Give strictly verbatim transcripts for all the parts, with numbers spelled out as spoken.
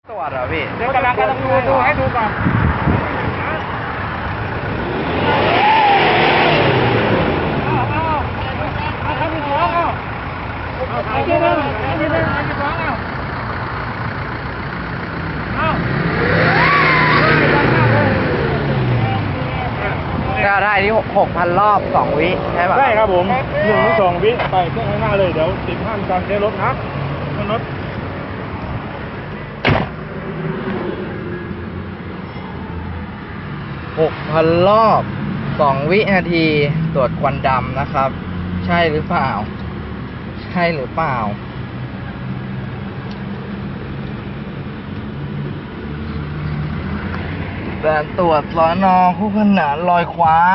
ตรวจเหรอพี่เดี๋ยวกำลังกำลังดูดูให้ดูก่อนเอาเอาเอาทำอีกสองเอาเอาเอาทีนึงเอาทีนึงเอาอีกสองเอาเอาก็ได้ที่หกพันรอบสองวิใช่ป่ะใช่ครับผมหนึ่งหรือสองวิไปเครื่องข้างหน้าเลยเดี๋ยวติดห้ามการใช้รถนะรถหกพันรอบสองวินาทีตรวจควันดำนะครับ ใช่หรือเปล่า ใช่หรือเปล่าการตรวจสน.คู่ขนานลอยคว้า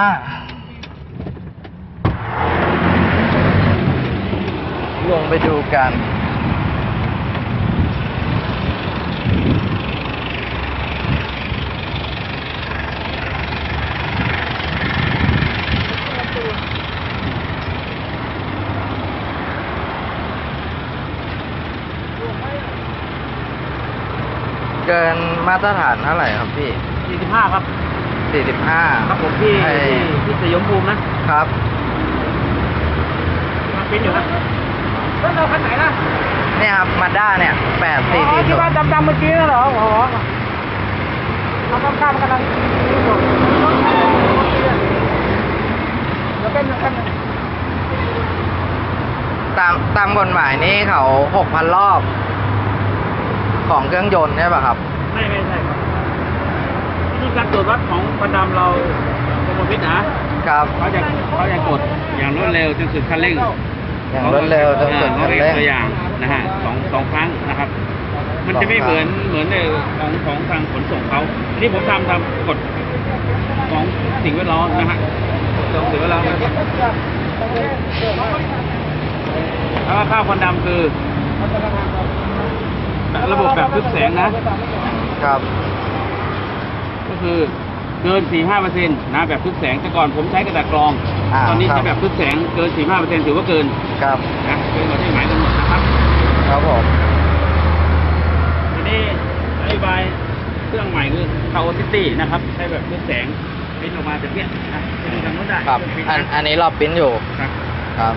ลงไปดูกันเกินมาตรฐานเท่าไหร่ครับพี่สี่สิบห้าครับสี่สิบห้าครับผมพี่ที่สยมภูมินะครับมาเป็นอยู่นะรถเราคันไหนนะเนี่ยครับมาด้าเนี่ยแปดสี่สี่ที่ว่าดำๆเมื่อกี้นั่นเหรออ๋อเราต้องข้ามกำลังแล้วเป็นกันตามตามกฎหมายนี่เขาหกพันรอบของเครื่องยนต์ใช่ป่ะครับไม่ไม่ใช่ครับที่การตรวจวัดของควันดำเรากรมพิษนะครับเขาจะเขาจะกดอย่างรวดเร็วจนสุดคันเร่งอย่างรวดเร็วจนสุดคันเร่งตัวอย่างนะฮะสองสองครั้งนะครับมันจะไม่เหมือนเหมือนในของของทางขนส่งเขาอันนี้ผมทำทำกฎของสิ่งแวดล้อมนะฮะของสิ่งแวดล้อมถ้าว่าค่าควันดำคือระบบแบบทึบแสงนะครับก็คือเกิน สี่สิบห้าเปอร์เซ็นต์ นะแบบทึบแสงแต่ก่อนผมใช้กระดาษกรองตอนนี้ใช้แบบทึบแสงเกิน สี่สิบห้าเปอร์เซ็นต์ ถือว่าเกินครับนะเกินกว่าที่หมายกำหนดนะครับครับผมทีนี้นโยบายเครื่องใหม่คือ Power City นะครับใช้แบบทึบแสงปริ้นออกมาจากเนี้ยนะทำได้ครับอันอันนี้เราปริ้นอยู่ครับครับ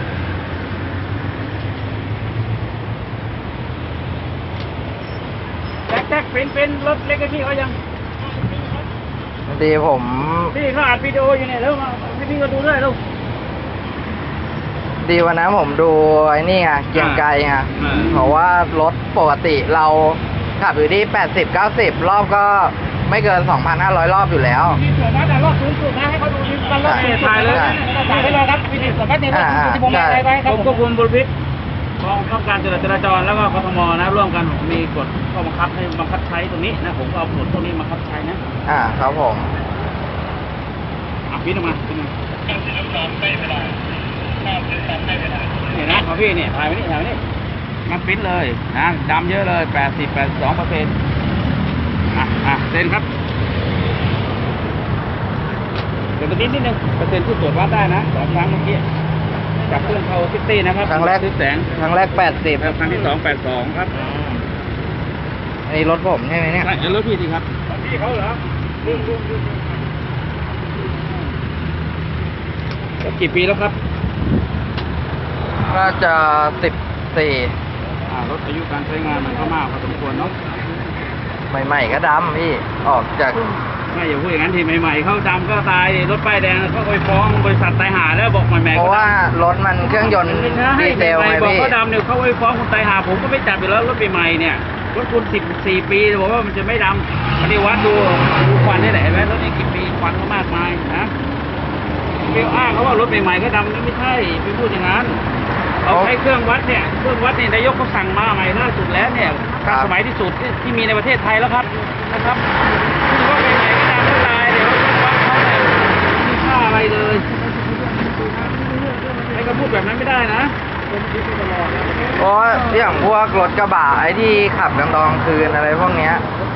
แจ็คเป็นเป็นรถเล็กที่เขายังดีผมพี่เขาอัดวิดีโออยู่เนี่ยแล้วมาให้พี่ก็ดูด้วยลูกดีวันนั้นผมดูไอ้นี่ไงเกียงไกรไงเพราะว่ารถปกติเราขับอยู่ที่แปดสิบ เก้าสิบรอบก็ไม่เกิน สองพันห้าร้อย รอบอยู่แล้วที่ส่วนมากแต่รอบสูงสุดนะให้เขาดูนี่กันรถถ่ายเลยถ่ายไปเลยครับวิดีโอส่วนมากเนี่ยที่ผมอะไรไปครับผมควบคุมบริษัทกองข้าการจราจรแล้วก็กทมนะร่วมกันมีกฎข้อบังคับให้บังคับใช้ตรงนี้นะผมก็เอากฎตรงนี้มาบังคับใช้นะอ่าครับผมอ่ะพี่ลงมาขึ้นมาเนี่ยนะของพี่เนี่ยถ่ายไว้นี่ถ่ายไว้นี่มันปิ้นเลยนะดำเยอะเลยแปดสิบ แปดสิบสองเปอร์เซ็นต์อ่ะอ่ะเซ็นครับเดี๋ยวตัวนี้นิดนึงเปอร์เซ็นต์ที่ตรวจวัดได้นะสองครั้งเมื่อกี้จากเครื่องเขาซิตี้นะครับครั้งแรกแสงครั้งแรกแปดสิบครั้งที่สองแปดสองครับไอ้รถผมใช่ไหมเนี่ยใช่รถพี่สิครับพี่เขาเหรอกี่ปีแล้วครับน่าจะสิบสี่รถอายุการใช้งานมันก็มากพอสมควรเนาะใหม่ๆก็ดำพี่ออกจากไม่อย่าพูดอย่างนั้นทีใหม่ๆเขาดำก็ตายรถป้ายแดงเขาไปฟ้องบริษัทตายหาแล้วบอกใหม่ๆเพราะว่ารถมันเครื่องยนต์ดีเซลไงพี่บอกเขาดำเนี่ยเขาไปฟ้องคนตายหาผมก็ไม่จับอยู่แล้วรถใหม่ๆเนี่ยรถคุณสิบสี่ปีบอกว่ามันจะไม่ดำมันนี่วัดดูดูควันนี่แหละไหมรถนี้กี่ปีควันก็มากมายนะไม่อ้างเขาว่ารถใหม่ๆก็ดำนี่ไม่ใช่ไม่พูดอย่างนั้นเอาใช้เครื่องวัดเนี่ยเครื่องวัดเนี่ยนายกเขาสั่งมาใหม่ล่าสุดแล้วเนี่ยสมัยที่สุดที่มีในประเทศไทยแล้วครับนะครับคือว่าใหม่ๆก็ดำก็ตายเดี๋ยววัดเขาเนี่ยไม่มีค่าอะไรเลยไอ้ก็พูดแบบนั้นไม่ได้นะเพราะอย่างพวกรถกระบะไอ้ที่ขับกลางตอนคืนอะไรพวกเนี้ย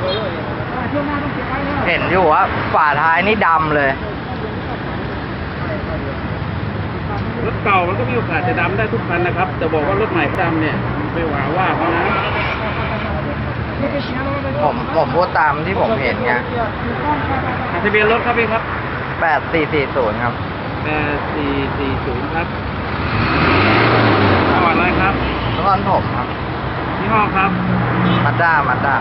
เห็นอยู่ว่าฝาท้ายนี่ดำเลยรถเก่ามันก็มีโอกาสจะดำได้ทุกคันนะครับแต่บอกว่ารถใหม่ดำเนี่ยไปหว่าว่าเขานะผมผมพูดตามที่ผมเห็นไงทะเบียนรถครับพี่ครับแปดสี่สี่ศูนย์ครับแปดสี่สี่ศูนย์ครับจังหวัดอะไรครับนครผมครับยี่ห้อครับมาด้ามาด้า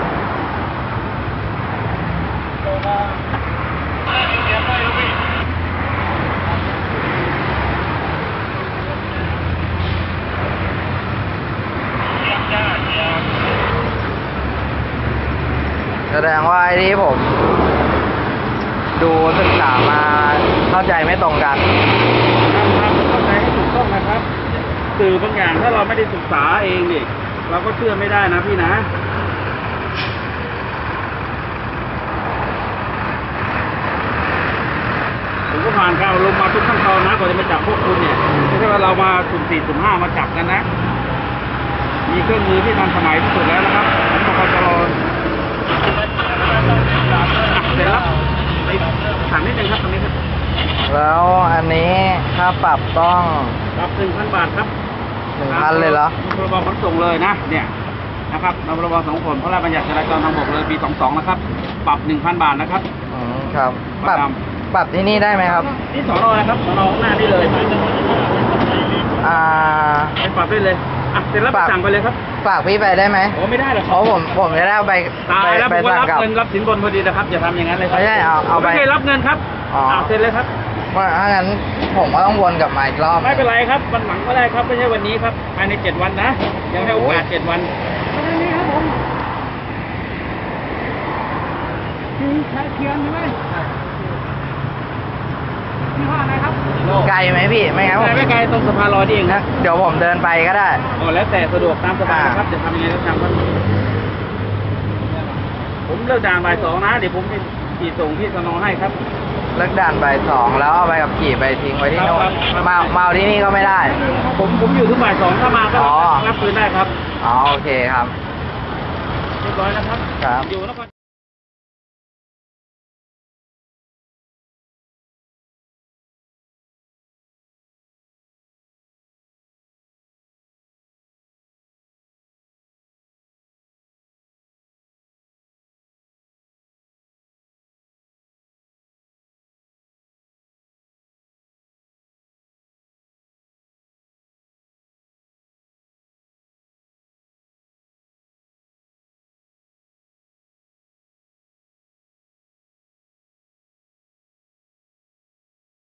แสดงว่าไอ้ที่ผม ดูศึกษามาเข้าใจไม่ตรงกันทำทำเข้าใจให้ถูกต้องนะครับสื่อบางอย่างถ้าเราไม่ได้ศึกษาเองเนี่ยเราก็เชื่อไม่ได้นะพี่นะผมก็ผ่านการอบรมมาทุกขั้นตอนนะกว่าจะมาจับพวกคุณเนี่ยไม่ใช่ว่าเรามาสุ่มสี่สุ่มห้ามาจับกันนะมีเครื่องมือที่ทันสมัยที่สุดแล้วนะครับผมบอกว่าจะรอเสร็จแล้วไปถามนิดนึงครับตรงนี้ครับแล้วอันนี้ค่าปรับต้องปรับหนึ่งพันบาทครับหนึ่งพันเลยเหรอพรบขนส่งเลยนะเนี่ยนะครับพรบขนส่งพระราชบัญญัติจราจรทางบกเลยปีสองสองนะครับปรับหนึ่งพันบาทนะครับอืมครับปรับประจปรับที่นี่ได้ไหมครับนี่สอนอนะครับสอนอข้างหน้านี่เลยอ่าไปปรับได้เลยอ่ะเสร็จแล้วไปสั่งไปเลยครับฝากพี่ไปได้ไหมโอ้ไม่ได้หรอกคเพรับราะผมผมจะได้เอาไปตายแล้วไปผมว่าสั่งรับกับเงินรับสินบนพอดีนะครับอย่าทำอย่างนั้นเลยครับไม่ใช่เอาเอาไปไม่ใช่รับเงินครับอ๋ออ่าเสร็จเลยครับเพราะถ้างั้นผมก็ต้องวนกลับมาอีกรอบไม่เป็นไรครับวันหลังก็ได้ครับไม่ใช่วันนี้ครับภายในเจ็ดวันนะยังให้โอกาสเจ็ดวันไม่ได้นี่ครับผมคือใช้เทียนใช่ไหมยี่ห้ออะไรครับไกลไหมพี่ไม่งั้นผมไม่ไกลตรงสะพานลอยนี่เองนะเดี๋ยวผมเดินไปก็ได้อ๋อแล้วแต่สะดวกตามสบายนะครับจะทำยังไงก็ทำครับผมเลิกด่านบ่ายสองนะเดี๋ยวผมจะขี่ส่งที่สนให้ครับเลิกด่านบ่ายสองแล้วเอาไปกับขี่ไปทิ้งไว้ที่โน่นครับครับมาเมาที่นี่ก็ไม่ได้ผมผมอยู่ถึงบ่ายสองถ้ามาก็อ๋อรับคืนได้ครับอ๋อโอเคครับเรียบร้อยนะครับครับอยู่นคร